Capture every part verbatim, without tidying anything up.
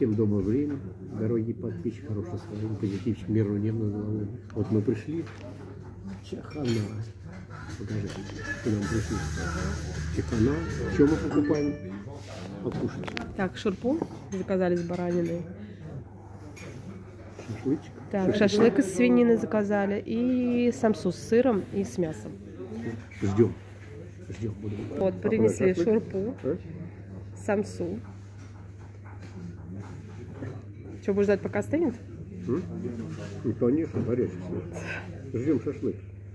Всем доброго времени, дорогие подписчики, хорошего настроения, позитивчик, миру небо над головой. Вот мы пришли. Чехана. Покажите, к нам пришли. Чехана. Что мы покупаем? Покушать. Так, шурпу заказали с бараниной. Шашлычек. Так, шашлык из свинины заказали. И самсу с сыром и с мясом. Ждем. Ждем. Будем. Вот, принесли шурпу, а? Самсу. Что, будешь ждать, пока остынет? М? Ну, конечно, горячий. Ждем шашлык.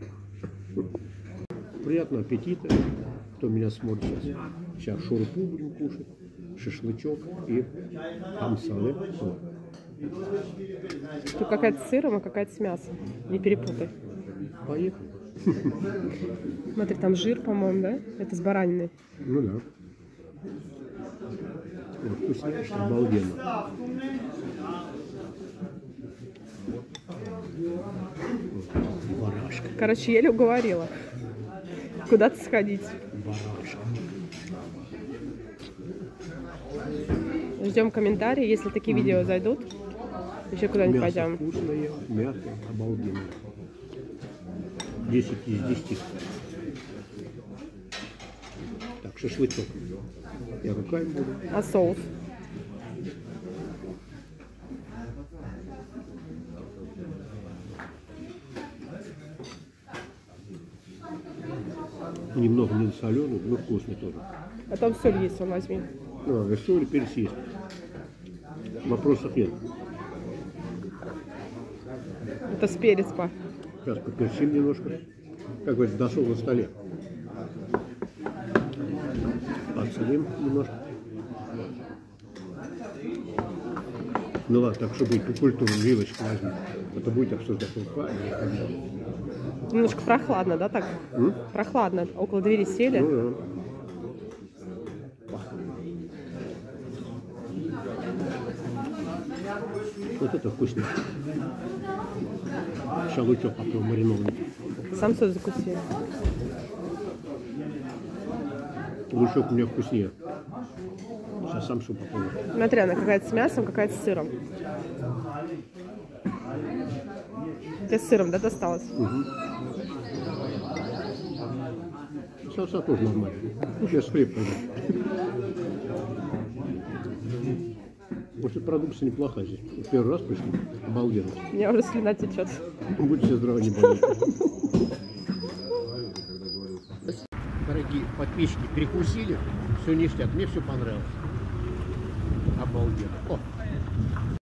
Приятного аппетита, кто меня смотрит сейчас. Сейчас шурпу будем кушать, шашлычок и хамса, да? Вот. Тут какая-то с сыром, а какая-то с мясом. Не перепутай. Поехали. Смотри, там жир, по-моему, да? Это с бараниной. Ну да. Вот, вкуснейший, обалденно. Барашка. Короче, еле уговорила куда-то сходить. Барашка. Ждем комментарии, если такие видео зайдут. Еще куда-нибудь пойдем. Вкусное, мясо обалденное. десять из десяти. Так, шашлычок. Я руками буду. А соус? Немного не соленый, но вкусный тоже. А там соль есть, он возьми. А, и соль, и перец есть. Вопросов нет. Это с перец, па. Сейчас поперчим немножко. Как говорится, дошел на столе. Подсолим немножко. Ну ладно, так, чтобы быть культуру, вилочку возьми. Это будет обсуждать. Немножко прохладно, да, так? М? Прохладно. Около двери сели. Ну, да. Вот это вкусно. Шалучок попробуй маринованный. Самсу закусили. Лучок у меня вкуснее. Сейчас самсу попробую. Смотри, она какая-то с мясом, какая-то с сыром. Тебе с сыром, да, досталось? Угу. Самса тоже нормально. Ну, сейчас хлеб пойдет. Может, продукция неплохая здесь. Первый раз пришли. Обалденно. У меня уже слюна течет. Будьте здравы, не болейте. Дорогие подписчики, перекусили. Все ништяк. Мне все понравилось. Обалденно. О!